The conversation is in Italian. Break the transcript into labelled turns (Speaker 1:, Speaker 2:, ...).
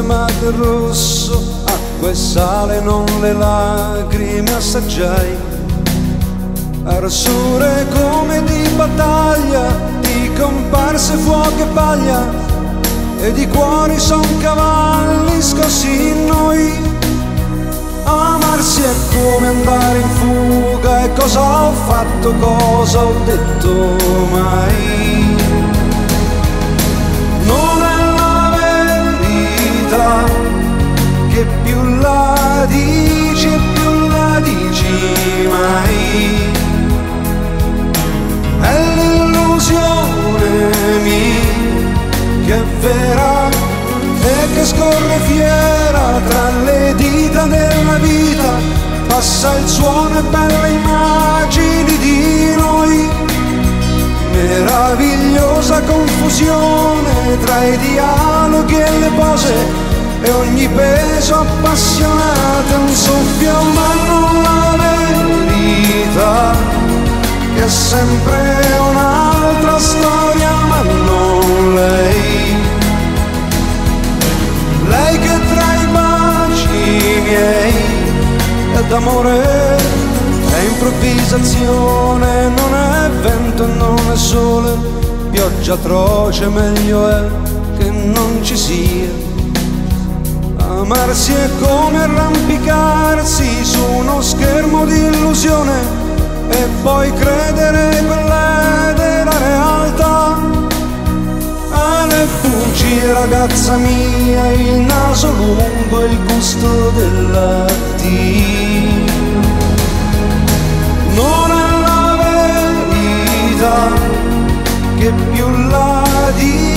Speaker 1: stemate rosso, acqua e sale, non le lacrime assaggiai. Arsure come di battaglia, di comparse, fuoco e paglia, e di cuori son cavalli scossi in noi. Amarsi è come andare in fuga, e cosa ho fatto, cosa ho detto mai? Non è la verità, che più la dici e più la dici mai. È l'illusione mia che è vera e che scorre fiera tra le dita della vita, passa il suono e belle immagini di noi. Meravigliosa confusione tra i dialoghi e le pose, e ogni peso appassionato è un soffio, ma non la verità, che è sempre un'altra storia, ma non lei. Lei che tra i baci miei è d'amore, è improvvisazione, non è vento e non è sole, pioggia atroce, meglio è che non ci sia. Amarsi è come arrampicarsi su uno schermo di illusione, e poi credere quella della realtà. Le bugie, ragazza mia, il naso lungo e il gusto della Dio. Non è la verità, che più la dici